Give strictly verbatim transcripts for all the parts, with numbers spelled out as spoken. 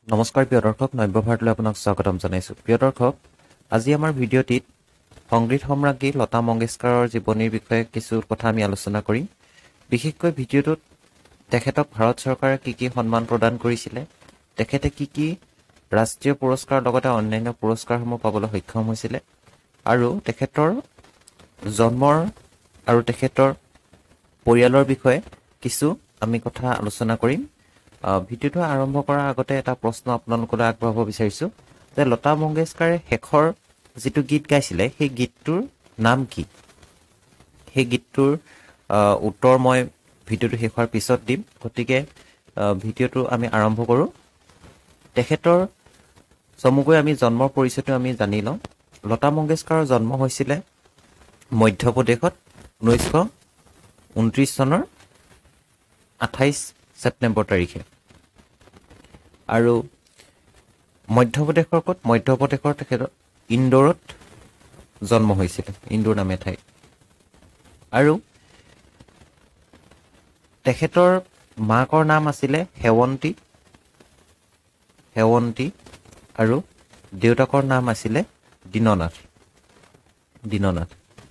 নমস্কাৰ প্ৰিয় দৰ্শক, নব্য ভাৰতলৈ আপোনাক স্বাগতম জনাইছোঁ। প্ৰিয় দৰ্শক, আজি আমাৰ ভিডিঅ'টিত সংগীত সম্ৰাজ্ঞী লতা মংগেশকাৰৰ জীৱনীৰ বিষয়ে কিছু কথা আমি আলোচনা কৰিম। বিশেষকৈ ভিডিঅ'টোত তেখেতক ভাৰত চৰকাৰে কি কি সন্মান প্ৰদান কৰিছিলে, তেখেতে কি কি ৰাষ্ট্ৰীয় পুৰস্কাৰৰ লগতে অন্যান্য পুৰস্কাৰসমূহ পাবলৈ সক্ষম হৈছিলে, আৰু তেখেতৰ জন্মৰ আৰু তেখেতৰ পৰিয়ালৰ বিষয়ে কিছু আমি কথা আলোচনা কৰিম। ভিডিঅ'টো আৰম্ভ কৰাৰ আগতে এটা প্ৰশ্ন আপোনালোকলৈ আগবঢ়াব বিচাৰিছোঁ যে লতা মংগেশকাৰে শেষৰ যিটো গীত গাইছিলে সেই গীতটোৰ নাম কি? সেই গীতটোৰ উত্তৰ মই ভিডিঅ'টো শেষ হোৱাৰ পিছত দিম, গতিকে ভিডিঅ'টো আমি আৰম্ভ কৰোঁ। তেখেতৰ চমুকৈ আমি জন্মৰ পৰিচয়টো আমি জানি লওঁ। লতা মংগেশকাৰৰ জন্ম হৈছিলে মধ্যপ্ৰদেশত ঊনৈছশ ঊনত্ৰিছ চনৰ আঠাইছ ছেপ্টেম্বৰ তাৰিখে। আৰু মধ্যপ্ৰদেশৰ ক'ত? মধ্যপ্ৰদেশৰ তেখেতৰ ইন্দোৰত জন্ম হৈছিলে, ইন্দোৰ নামে ঠাই। আৰু তেখেতৰ মাকৰ নাম আছিলে সেৱন্তী সেৱন্তী আৰু দেউতাকৰ নাম আছিলে দীননাথ দীননাথ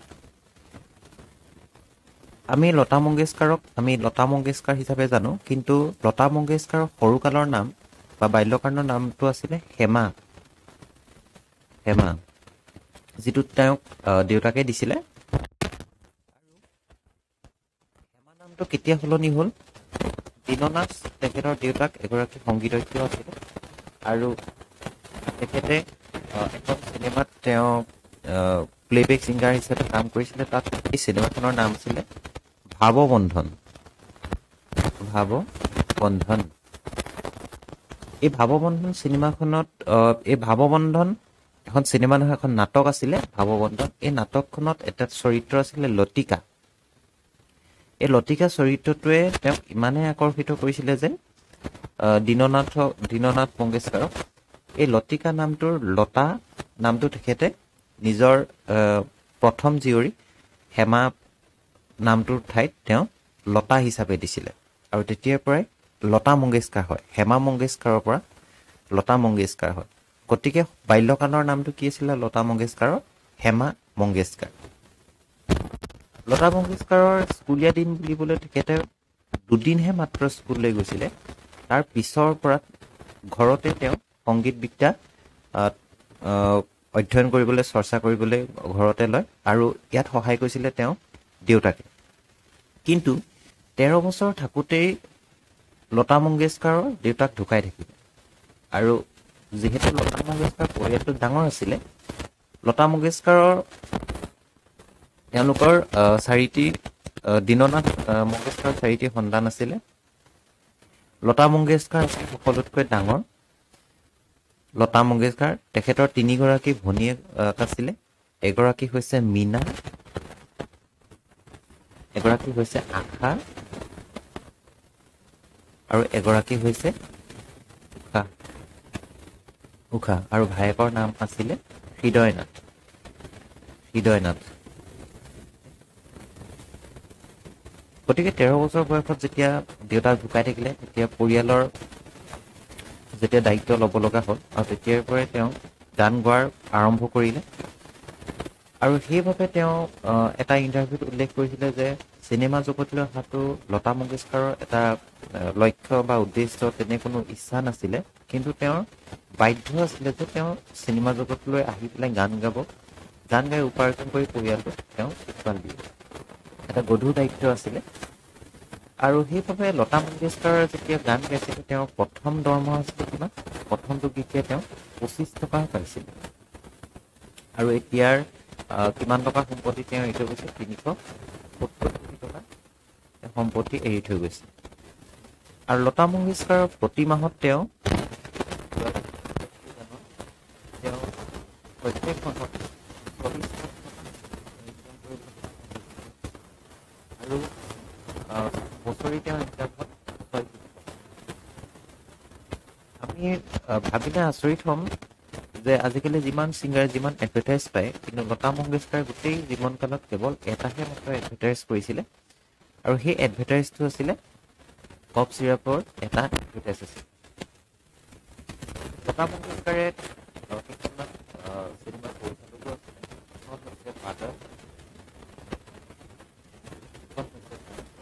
আমি লতা মংগেশকাৰক আমি লতা মংগেশকাৰ হিচাপে জানো, কিন্তু লতা মংগেশকাৰৰ সৰুকালৰ নাম বা বাল্যকালৰ নামটো আছিলে হেমা হেমা যিটো তেওঁক দেউতাকে দিছিলে। আৰু হেমা নামটো কেতিয়া সলনি হ'ল? দীননাথ তেখেতৰ দেউতাক এগৰাকী সংগীতজ্ঞ আছিলে, আৰু তেখেতে এখন চিনেমাত তেওঁ প্লেবেক ছিংগাৰ হিচাপে কাম কৰিছিলে। তাত এই চিনেমাখনৰ নাম আছিলে ভাৱবন্ধন ভাৱবন্ধন এই ভাৱবন্ধন চিনেমাখনত এই ভাৱবন্ধন এখন চিনেমা নহয়, এখন নাটক আছিলে ভাৱবন্ধন। এই নাটকখনত এটা চৰিত্ৰ আছিলে লতিকা। এই লতিকা চৰিত্ৰটোৱে তেওঁক ইমানেই আকৰ্ষিত কৰিছিলে যে দীননাথ দীননাথ মংগেশকাৰক এই লতিকা নামটোৰ লতা নামটো তেখেতে নিজৰ প্ৰথম জীয়ৰী হেমা নামটোৰ ঠাইত তেওঁ লতা হিচাপে দিছিলে, আৰু তেতিয়াৰ পৰাই লতা মংগেশকাৰ হয়। হেমা মংগেশকাৰৰ পৰা লতা মংগেশকাৰ হয়। গতিকে বাল্যকালৰ নামটো কি আছিলে লতা মংগেশকাৰৰ? হেমা মংগেশকাৰ। লতা মংগেশকাৰৰ স্কুলীয়া দিন বুলিবলৈ তেখেতে দুদিনহে মাত্ৰ স্কুললৈ গৈছিলে। তাৰ পিছৰ পৰা ঘৰতে তেওঁ সংগীত বিদ্যা অধ্যয়ন কৰিবলৈ, চৰ্চা কৰিবলৈ ঘৰতে লয়, আৰু ইয়াত সহায় কৰিছিলে তেওঁ দেউতাকে। কিন্তু তেৰ বছৰ থাকোঁতেই লতা মংগেশকাৰৰ দেউতাক ঢুকাই থাকিল, আৰু যিহেতু লতা মংগেশকাৰ পৰিয়ালটো ডাঙৰ আছিলে, লতা মংগেশকাৰৰ তেওঁলোকৰ চাৰিটি দীননাথ মংগেশকাৰৰ চাৰিটি সন্তান আছিলে। লতা মংগেশকাৰ আছিল সকলোতকৈ ডাঙৰ। লতা মংগেশকাৰ তেখেতৰ তিনিগৰাকী ভনীয়েক আছিলে। এগৰাকী হৈছে মীনা, এগৰাকী হৈছে আশা, আৰু এগৰাকী হৈছে উষা উষা আৰু ভায়েকৰ নাম আছিলে হৃদয়নাথ হৃদয়নাথ গতিকে তেৰ বছৰ বয়সত যেতিয়া দেউতাক ঢুকাই থাকিলে, তেতিয়া পৰিয়ালৰ যেতিয়া দায়িত্ব ল'ব লগা হ'ল, আৰু তেতিয়াৰ পৰাই তেওঁ গান গোৱাৰ আৰম্ভ কৰিলে। আৰু সেইবাবে তেওঁ এটা ইণ্টাৰভিউত উল্লেখ কৰিছিলে যে চিনেমা জগতলৈ অহাটো লতা মংগেশকাৰৰ এটা লক্ষ্য বা উদ্দেশ্য, তেনে কোনো ইচ্ছা নাছিলে, কিন্তু তেওঁৰ বাধ্য আছিলে যে তেওঁ চিনেমা জগতলৈ আহি পেলাই গান গাব, গান গাই উপাৰ্জন কৰি পৰিয়ালটোক তেওঁ পোহপাল দিয়ে। এটা গধুৰ দায়িত্ব আছিলে। আৰু সেইবাবে লতা মংগেশকাৰ যেতিয়া গান গাইছিলে, তেওঁৰ প্ৰথম দৰমহা আছিলে কিমান? প্ৰথমটো গীতে তেওঁ পঁচিছ টকা পাইছিল। আৰু এতিয়াৰ কিমান টকা সম্পত্তি তেওঁ এৰি থৈ গৈছে? তিনিশ সত্তৰ কোটি টকা সম্পত্তি এৰি থৈ গৈছে। আৰু লতা মংগেশকাৰৰ প্ৰতি মাহত তেওঁ তেওঁ প্ৰত্যেক মাহত চল্লিছ আৰু বছৰি তেওঁ ইনকামত ছয় কোটি। আমি ভাবিলে আচৰিত হ'ম যে আজিকালি যিমান ছিংগাৰে যিমান এডভাৰটাইজ পায়, কিন্তু লতা মংগেশকাৰে গোটেই জীৱনকালত কেৱল এটাহে মাত্ৰ এডভাৰটাইজ কৰিছিলে, আৰু সেই এডভাৰটাইজটো আছিলে কফ চিৰাপৰ এটা এডভাৰটাইজ আছিল। লতা মংগেশকাৰে কেইখনমান চিনেমা পৰিচালকো আছিলে। এখন হৈছে বাদৰ, এখন হৈছে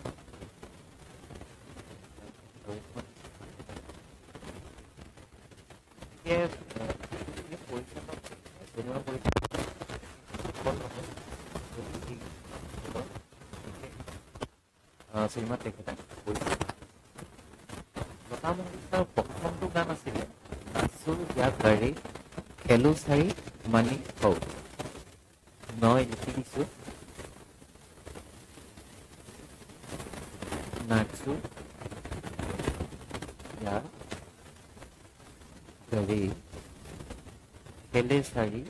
আৰু এখন পৰিচালক চিনেমা পৰিচালক চিনেমাত তেখেতে কৰিছিল। লতা মংগেশকাৰৰ প্ৰথমটো গান আছিলে নাচো ইয়া গাড়ী খেলো চাৰি মানি হও। মই লিখি দিছো নাচো ইয়া গাড়ী খেলে চাৰি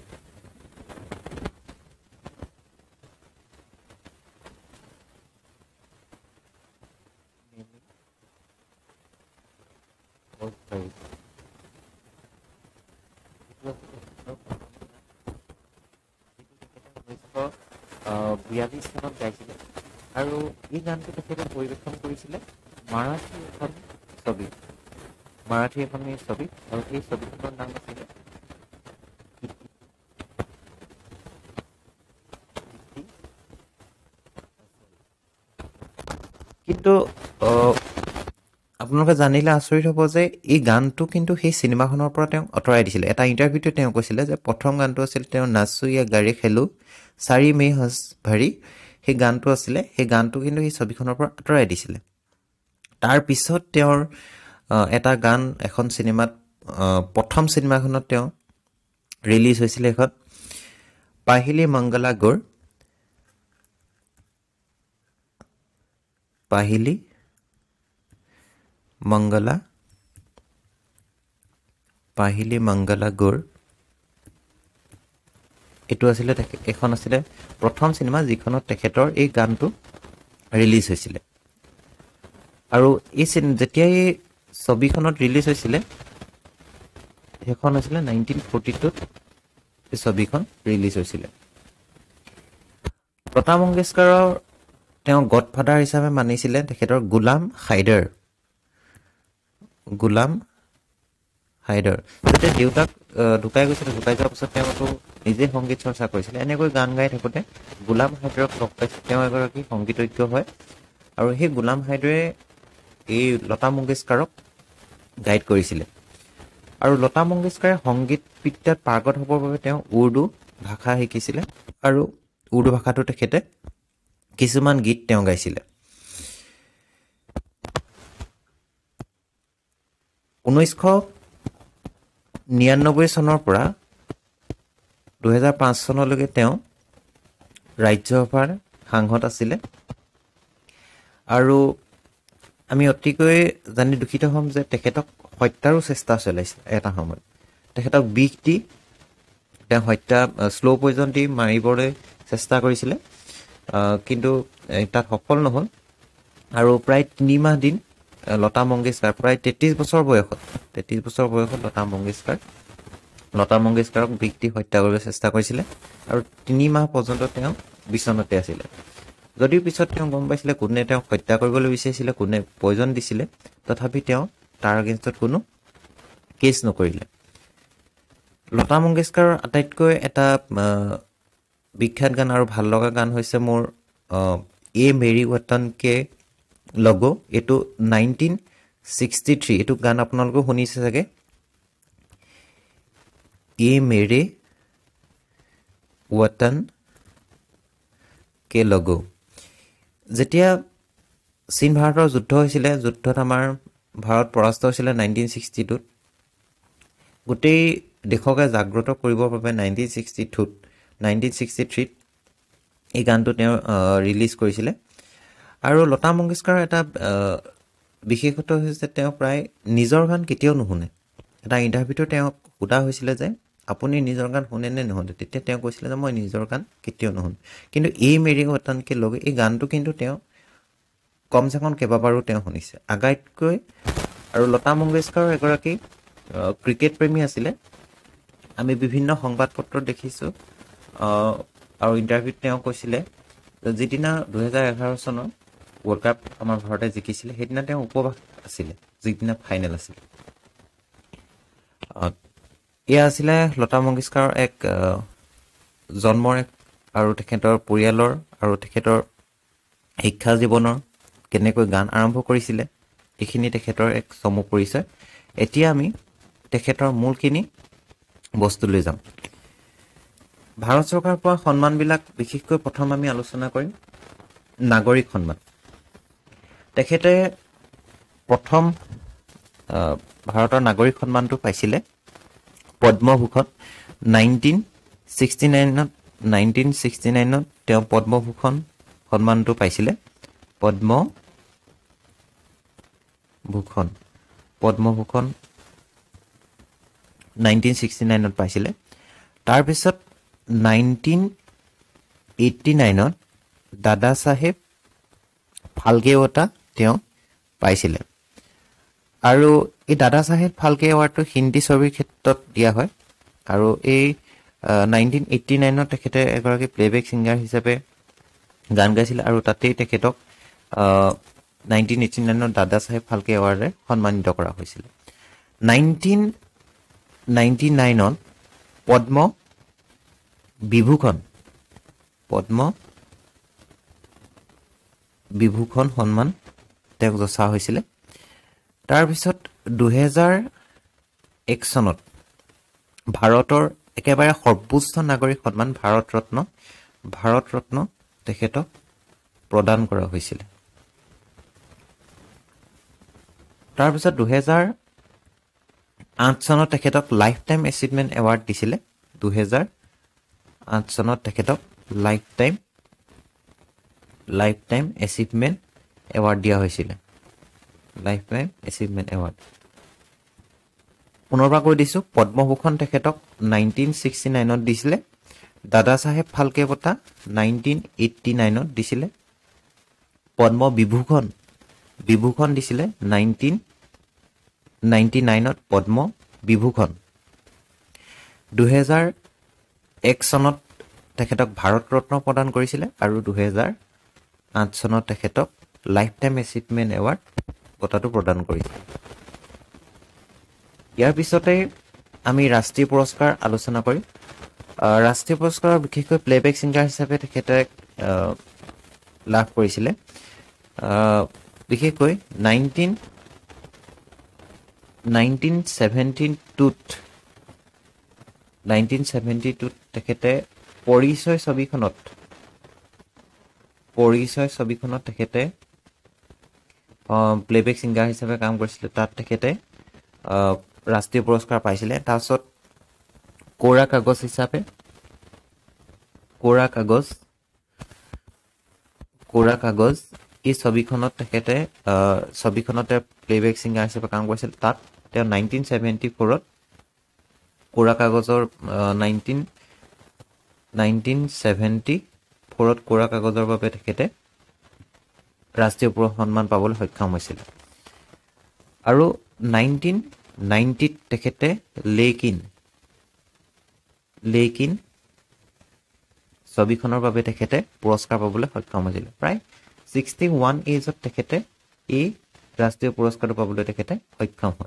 বিয়াল্লিছ চনত গাইছিলে আৰু এই গানটো তেখেতে পৰিৱেশন কৰিছিলে মাৰাঠী এখন ছবি মাৰাঠী এখন এই ছবি আৰু এই ছবিখনৰ নাম আছিলে কিন্তু আপোনালোকে জানিলে আচৰিত হ'ব যে এই গানটো কিন্তু সেই চিনেমাখনৰ পৰা তেওঁ আঁতৰাই দিছিলে। এটা ইণ্টাৰভিউতে তেওঁ কৈছিলে যে প্ৰথম গানটো আছিল তেওঁ নাচো ইয়া গাড়ী খেলো চাৰি মে হজ ভাৰী, সেই গানটো আছিলে। সেই গানটো কিন্তু সেই ছবিখনৰ পৰা আঁতৰাই দিছিলে। তাৰপিছত তেওঁৰ এটা গান এখন চিনেমাত প্ৰথম চিনেমাখনত তেওঁ ৰিলিজ হৈছিলে, এখন পাহিলি মংগলা গৌৰ পাহিলি মংগলা পাহিলি মংগলা গৌৰ এইটো আছিলে এখন আছিলে প্ৰথম চিনেমা যিখনত তেখেতৰ এই গানটো ৰিলিজ হৈছিলে। আৰু এই যেতিয়া এই ছবিখনত ৰিলিজ হৈছিলে সেইখন হৈছিলে নাইনটিন ফৰ্টি টুত এই ছবিখন ৰিলিজ হৈছিলে। লতা মংগেশকাৰৰ তেওঁ গডফাদাৰ হিচাপে মানিছিলে তেখেতৰ গোলাম হাইদাৰ গোলাম হাইদাৰ যেতিয়া দেউতাক ঢুকাই গৈছিলে, ঢুকাই যোৱাৰ পিছত তেওঁতো নিজে সংগীত চৰ্চা কৰিছিলে। এনেকৈ গান গাই থাকোঁতে গোলাম হাইদাৰক লগ পাইছিল। তেওঁ এগৰাকী সংগীতজ্ঞ হয় আৰু সেই গোলাম হাইদাৰে এই লতা মংগেশকাৰক গাইড কৰিছিলে। আৰু লতা মংগেশকাৰে সংগীত বিদ্যাত পাৰ্গত হ'বৰ বাবে তেওঁ উৰ্দু ভাষা শিকিছিলে আৰু উৰ্দু ভাষাটো তেখেতে কিছুমান গীত তেওঁ গাইছিলে। ঊনৈছশ নিৰান্নব্বৈ চনৰ পৰা দুহেজাৰ পাঁচ চনলৈকে তেওঁ ৰাজ্যসভাৰ সাংসদ আছিলে। আৰু আমি অতিকৈ জানি দুখিত হ'ম যে তেখেতক হত্যাৰো চেষ্টা চলাইছিল। এটা সময়ত তেখেতক বিষ দি তেওঁ হত্যা শ্ল' পয়জন দি মাৰিবলৈ চেষ্টা কৰিছিলে, কিন্তু তাত সফল নহ'ল। আৰু প্ৰায় তিনিমাহ দিন লতা মংগেশকাৰ প্ৰায় তেত্ৰিছ বছৰ বয়সত তেত্ৰিছ বছৰ বয়সত লতা মংগেশকাৰ লতা মংগেশকাৰক বিষ দি হত্যা কৰিবলৈ চেষ্টা কৰিছিলে আৰু তিনিমাহ পৰ্যন্ত তেওঁ বিচনাতে আছিলে। যদিও পিছত তেওঁ গম পাইছিলে কোনে তেওঁক হত্যা কৰিবলৈ বিচাৰিছিলে, কোনে পয়জন দিছিলে, তথাপি তেওঁ তাৰ এগেইনষ্টত কোনো কেছ নকৰিলে। লতা মংগেশকাৰৰ আটাইতকৈ এটা বিখ্যাত গান আৰু ভাল লগা গান হৈছে মোৰ এ মেৰি ৱতন কে লগো। এইটো নাইনটিন ছিক্সটি থ্ৰী এইটো গান আপোনালোকেও শুনিছে চাগে। এ মেৰে ৱতন কে লগো। যেতিয়া চীন ভাৰতৰ যুদ্ধ হৈছিলে, যুদ্ধত আমাৰ ভাৰত পৰাস্ত হৈছিলে নাইনটিন ছিক্সটি টুত। গোটেই দেশকে জাগ্ৰত কৰিবৰ বাবে নাইনটিন ছিক্সটি টুত নাইনটিন ছিক্সটি থ্ৰীত এই গানটো তেওঁ ৰিলিজ কৰিছিলে। আৰু লতা মংগেশকাৰৰ এটা বিশেষত্ব হৈছে তেওঁ প্ৰায় নিজৰ গান কেতিয়াও নুশুনে। এটা ইণ্টাৰভিউটো তেওঁক সোধা হৈছিলে যে আপুনি নিজৰ গান শুনে নে নুশুনে, তেতিয়া তেওঁ কৈছিলে যে মই নিজৰ গান কেতিয়াও নুশুনো। কিন্তু এই মেৰি ৱতনকে লগো এই গানটো কিন্তু তেওঁ কমচে কম কেইবাবাৰো তেওঁ শুনিছে আগাইতকৈ। আৰু লতা মংগেশকাৰ এগৰাকী ক্ৰিকেট প্ৰেমী আছিলে। আমি বিভিন্ন সংবাদ পত্ৰত দেখিছোঁ আৰু ইণ্টাৰভিউত তেওঁ কৈছিলে যিদিনা দুহেজাৰ এঘাৰ চনৰ ৱৰ্ল্ড কাপ আমাৰ ভাৰতে জিকিছিলে সেইদিনা তেওঁ উপবাস আছিলে, যিদিনা ফাইনেল আছিলে। এয়া আছিলে লতা মংগেশকাৰৰ এক জন্মৰ এক আৰু তেখেতৰ পৰিয়ালৰ আৰু তেখেতৰ শিক্ষা জীৱনৰ কেনেকৈ গান আৰম্ভ কৰিছিলে এইখিনি তেখেতৰ এক চমু পৰিচয়। এতিয়া আমি তেখেতৰ মূলখিনি বস্তু লৈ যাম। ভাৰত চৰকাৰৰ পৰা সন্মানবিলাক বিশেষকৈ প্ৰথম আমি আলোচনা কৰিম নাগৰিক সন্মান। তেখেতে প্ৰথম ভাৰতৰ নাগৰিক সন্মানটো পাইছিলে পদ্মভূষণ নাইনটিন ছিক্সটি নাইনত নাইনটিন ছিক্সটি নাইনত তেওঁ পদ্মভূষণ সন্মানটো পাইছিলে। পদ্মভূষণ পদ্মভূষণ নাইনটিন ছিক্সটি নাইনত পাইছিলে। তাৰপিছত নাইনটিন এইটটি নাইনত দাদা চাহেব ফাল্কে বঁটা তেওঁ পাইছিলে। আৰু এই দাদা চাহেব ফাল্কে এৱাৰ্ডটো হিন্দী ছবিৰ ক্ষেত্ৰত দিয়া হয়। আৰু এই নাইনটিন এইটটি নাইনত তেখেতে এগৰাকী প্লেবেক ছিংগাৰ হিচাপে গান গাইছিলে আৰু তাতেই তেখেতক নাইনটিন এইটটি নাইনত দাদা চাহেব ফাল্কে এৱাৰ্ডে সন্মানিত কৰা হৈছিলে। নাইনটিন নাইনটি নাইনত পদ্ম বিভূষণ পদ্ম বিভূষণ সন্মান তেওঁক যচা হৈছিলে। তাৰপিছত দুহেজাৰ এক চনত ভাৰতৰ একেবাৰে সৰ্বোচ্চ নাগৰিক সন্মান ভাৰত ৰত্ন ভাৰত ৰত্ন তেখেতক প্ৰদান কৰা হৈছিলে। তাৰপিছত দুহেজাৰ আঠ চনত তেখেতক লাইফ টাইম এচিভমেণ্ট এৱাৰ্ড দিছিলে। দুহেজাৰ আঠ চনত তেখেতক lifetime lifetime achievement award দিয়া হৈছিলে। লাইফ টাইম এচিভমেণ্ট এৱাৰ্ড পুনৰবাৰ কৈ দিছোঁ। পদ্মভূষণ তেখেতক নাইনটিন ছিক্সটি নাইনত দিছিলে। দাদা চাহেব ফাল্কে বঁটা নাইনটিন এইটটি নাইনত দিছিলে। পদ্ম বিভূষণ বিভূষণ দিছিলে নাইনটিন নাইনটি নাইনত পদ্ম বিভূষণ। দুহেজাৰ এক চনত তেখেতক ভাৰত ৰত্ন প্ৰদান কৰিছিলে আৰু দুহেজাৰ আঠ চনত তেখেতক লাইফ টাইম এচিভমেণ্ট এৱাৰ্ড বঁটাটো প্ৰদান কৰিছে। ইয়াৰ পিছতে আমি ৰাষ্ট্ৰীয় পুৰস্কাৰ আলোচনা কৰিম। ৰাষ্ট্ৰীয় পুৰস্কাৰৰ বিশেষকৈ প্লেবেক ছিংগাৰ হিচাপে তেখেতে লাভ কৰিছিলে। বিশেষকৈ নাইনটিন নাইনটিন ছেভেণ্টি টুত নাইনটিন ছেভেণ্টি টুত তেখেতে পৰিচয় ছবিখনত পৰিচয় ছবিখনত তেখেতে প্লেবেক ছিংগাৰ হিচাপে কাম কৰিছিলে। তাত তেখেতে ৰাষ্ট্ৰীয় পুৰস্কাৰ পাইছিলে। তাৰপিছত কোৰা কাগজ হিচাপে কোৰা কাগজ কোৰা কাগজ এই ছবিখনত তেখেতে ছবিখনতে প্লেবেক ছিংগাৰ হিচাপে কাম কৰিছিল। তাত তেওঁ নাইনটিন ছেভেণ্টি ফ'ৰত কোৰা কাগজৰ নাইনটিন নাইনটিন ছেভেণ্টি ফ'ৰত কোৰা কাগজৰ বাবে তেখেতে ৰাষ্ট্ৰীয় সন্মান পাবলৈ সক্ষম হৈছিল। আৰু নাইনটিন নাইনটিত তেখেতে লেকিন লেকিন ছবিখনৰ বাবে তেখেতে পুৰস্কাৰ পাবলৈ সক্ষম হৈছিল। প্ৰায় ছিক্সটি ওৱান এজত তেখেতে এই ৰাষ্ট্ৰীয় পুৰস্কাৰটো পাবলৈ তেখেতে সক্ষম হয়।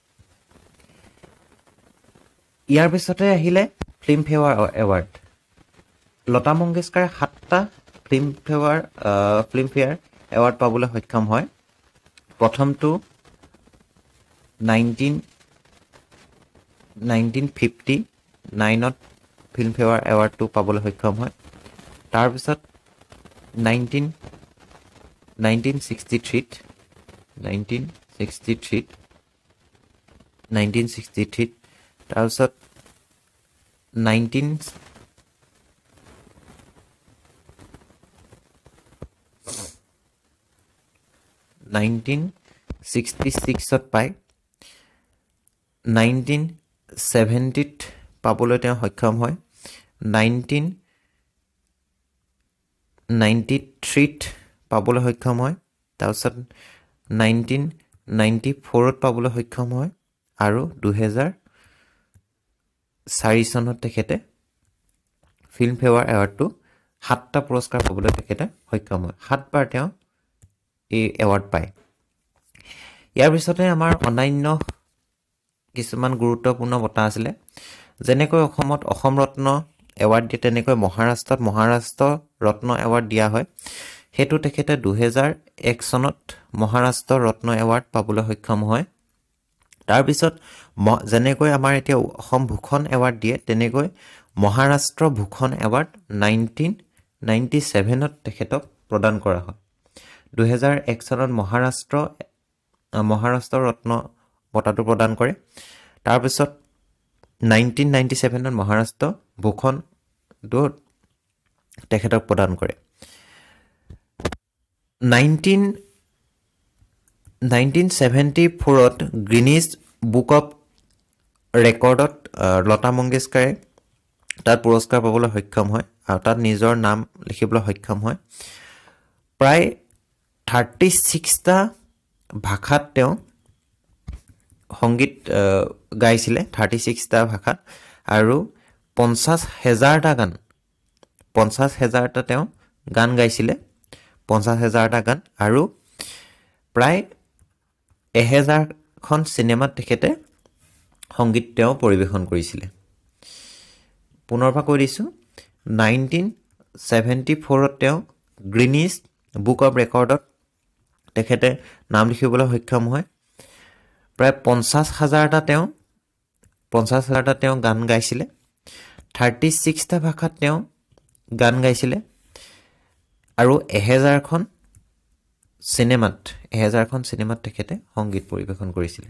ইয়াৰ পিছতে আহিলে ফিল্মফেয়াৰ এৱাৰ্ড। লতা মংগেশকাৰে সাতটা ফিল্মফেয়াৰ ফিল্মফেয়াৰ এৱাৰ্ড পাবলৈ সক্ষম হয়। প্ৰথমটো নাইনটিন নাইনটিন ফিফটি নাইনত ফিল্মফেয়াৰ এৱাৰ্ডটো পাবলৈ সক্ষম হয়। তাৰপিছত নাইনটিন নাইনটিন ছিক্সটি থ্ৰীত নাইনটিন ছিক্সটি থ্ৰীত নাইনটিন ছিক্সটি থ্ৰীত তাৰপিছত নাইনটিন নাইনটিন ছিক্সটি ছিক্সত পায়। নাইনটিন ছেভেণ্টিত পাবলৈ তেওঁ সক্ষম হয়। নাইনটিন নাইনটি থ্ৰীত পাবলৈ সক্ষম হয়। তাৰপিছত নাইনটিন নাইনটি ফ'ৰত পাবলৈ সক্ষম হয় আৰু দুহেজাৰ চাৰি চনত তেখেতে ফিল্মফেয়াৰ এৱাৰ্ডটো সাতটা পুৰস্কাৰ পাবলৈ তেখেতে সক্ষম হয়। সাতবাৰ তেওঁ এই এৱাৰ্ড পায়। ইয়াৰ পিছতে আমাৰ অন্যান্য কিছুমান গুৰুত্বপূৰ্ণ বঁটা আছিলে যেনেকৈ অসমত অসম ৰত্ন এৱাৰ্ড দিয়ে তেনেকৈ মহাৰাষ্ট্ৰত মহাৰাষ্ট্ৰ ৰত্ন এৱাৰ্ড দিয়া হয় হেতু তেখেতে দুই হাজাৰ এক চনত মহাৰাষ্ট্ৰ ৰত্ন এৱাৰ্ড পাবলৈ সক্ষম হয় তাৰ পিছত যেনেকৈ আমাৰ এতিয়া অসম ভূষণ এৱাৰ্ড দিয়ে তেনেকৈ Maharashtra Bhushan award nineteen ninety ছেভেনত তেখেতক প্ৰদান কৰা হয় দুই হাজাৰ এক চনত মহাৰাষ্ট্ৰ মহাৰাষ্ট্ৰ ৰত্ন বঁটাটো প্ৰদান কৰে তাৰ পিছত নাইনটিন নাইনটি ছেভেনত মহাৰাষ্ট্ৰ ভূষণটো তেখেতক প্ৰদান কৰে নাইনটিন নাইনটিন ছেভেণ্টি ফ'ৰত গ্ৰীনিজ বুক অফ ৰেকৰ্ডত লতা মংগেশকাৰে তাত পুৰস্কাৰ পাবলৈ সক্ষম হয় আৰু তাত নিজৰ নাম লিখিবলৈ সক্ষম হয় প্ৰায় থাৰ্টি ছিক্সটা ভাষাত তেওঁ সংগীত গাইছিলে থাৰ্টি ছিক্সটা ভাষাত আৰু পঞ্চাছ হেজাৰটা গান পঞ্চাছ হেজাৰটা তেওঁ গান গাইছিলে পঞ্চাছ হেজাৰটা গান আৰু প্ৰায় এহেজাৰখন চিনেমাত তেখেতে সংগীত তেওঁ পৰিৱেশন কৰিছিলে পুনৰবাৰ কৈ দিছোঁ নাইনটিন ছেভেণ্টি ফ'ৰত তেওঁ গ্ৰীনিজ বুক অফ ৰেকৰ্ডত তেখেতে নাম লিখিবলৈ সক্ষম হয় প্ৰায় পঞ্চাছ হাজাৰটা তেওঁ পঞ্চাছ হাজাৰটা তেওঁ গান গাইছিলে থাৰ্টি ছিক্সটা ভাষাত তেওঁ গান গাইছিলে আৰু এহেজাৰখন চিনেমাত এহেজাৰখন চিনেমাত তেখেতে সংগীত পৰিৱেশন কৰিছিলে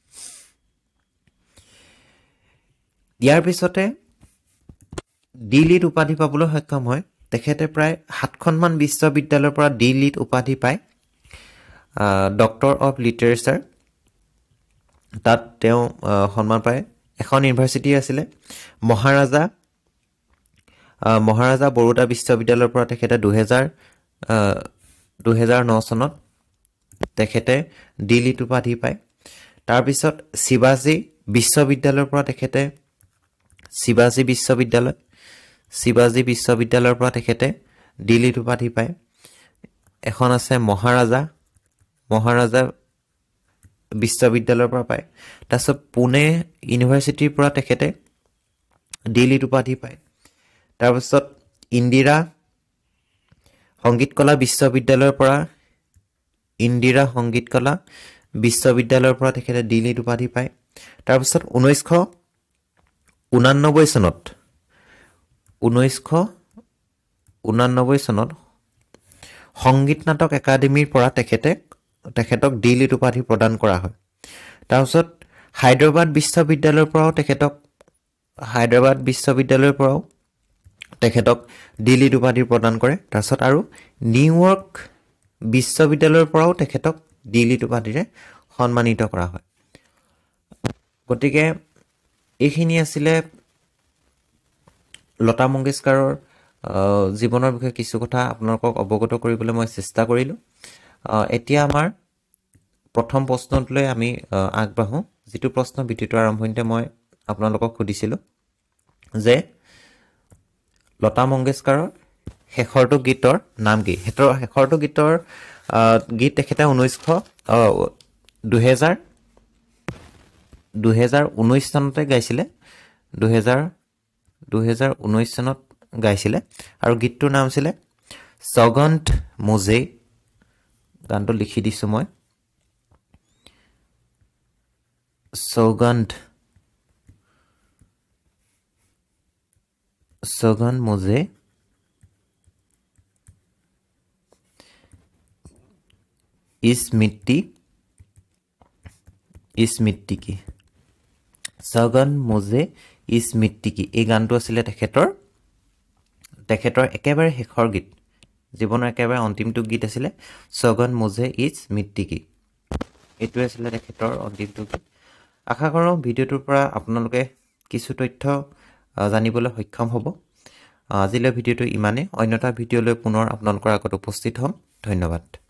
ইয়াৰ পিছতে ডি লিট উপাধি পাবলৈ সক্ষম হয় তেখেতে প্ৰায় সাতখনমান বিশ্ববিদ্যালয়ৰ পৰা ডি লিট উপাধি পায় ডক্টৰ অফ লিটাৰেচাৰ তাত তেওঁ সন্মান পায় এখন ইউনিভাৰ্চিটি আছিলে মহাৰাজা মহাৰাজা বৰোদা বিশ্ববিদ্যালয়ৰ পৰা তেখেতে দুহেজাৰ দুহেজাৰ ন চনত তেখেতে ডি লিট উপাধি পায় তাৰপিছত শিৱাজী বিশ্ববিদ্যালয়ৰ পৰা তেখেতে শিৱাজী বিশ্ববিদ্যালয় শিৱাজী বিশ্ববিদ্যালয়ৰ পৰা তেখেতে ডি লিট উপাধি পায় এখন আছে মহাৰাজা মহাৰাজা বিশ্ববিদ্যালয়ৰ পৰা পায় তাৰপিছত পুনে ইউনিভাৰ্চিটিৰ পৰা তেখেতে ডি লিট উপাধি পায় তাৰপিছত ইন্দিৰা সংগীত কলা বিশ্ববিদ্যালয়ৰ পৰা ইন্দিৰা সংগীত কলা বিশ্ববিদ্যালয়ৰ পৰা তেখেতে ডি লিট উপাধি পায় তাৰপিছত ঊনৈছশ ঊনানব্বৈ চনত ঊনৈছশ ঊনানব্বৈ চনত সংগীত নাটক একাডেমীৰ পৰা তেখেতে তেখেতক ডি লিট উপাধি প্ৰদান কৰা হয় তাৰপিছত হায়দৰাবাদ বিশ্ববিদ্যালয়ৰ পৰাও তেখেতক হায়দৰাবাদ বিশ্ববিদ্যালয়ৰ পৰাও তেখেতক ডি লিট উপাধি প্ৰদান কৰে তাৰপিছত আৰু নিউয়ৰ্ক বিশ্ববিদ্যালয়ৰ পৰাও তেখেতক ডি লিট উপাধিৰে সন্মানিত কৰা হয় গতিকে এইখিনি আছিলে লতা মংগেশকাৰৰ জীৱনৰ বিষয়ে কিছু কথা আপোনালোকক অৱগত কৰিবলৈ মই চেষ্টা কৰিলোঁ এতিয়া আমাৰ প্ৰথম প্ৰশ্নটোলৈ আমি আগবাঢ়ো যিটো প্ৰশ্ন ভিডিঅ'টোৰ আৰম্ভণিতে মই আপোনালোকক সুধিছিলোঁ যে লতা মংগেশকাৰৰ শেষৰটো গীতৰ নাম কি হেতৰ শেষৰটো গীতৰ গীত তেখেতে ঊনৈছশ দুহেজাৰ দুহেজাৰ ঊনৈছ চনতে গাইছিলে দুহেজাৰ দুহেজাৰ ঊনৈছ চনত গাইছিলে আৰু গীতটোৰ নাম আছিলে সগন্ধ মুঝে গানটো লিখি দিছোঁ মই সগন্ধ সগন্ধ মুঝে इस मिट्टी इस मिट्टी की सगन मुझे इस मिट्टी की এই গানটো আছিল তেখেতৰ তেখেতৰ একেবাৰে শেষৰ গীত জীৱনৰ একেবাৰে অন্তিমটো গীত আছিল সগন মুঝে ইস মিट्टी की এটো আছিল তেখেতৰ অন্তিমটো গীত আশা কৰোঁ ভিডিঅ'টোৰ পৰা আপোনালোকে কিছু তথ্য জানিবলৈ সক্ষম হ'ব আজিলৈ ভিডিঅ'টো ইমানে অন্যটা ভিডিঅ'লৈ পুনৰ আপোনালোকৰ আগত উপস্থিত হ'ম ধন্যবাদ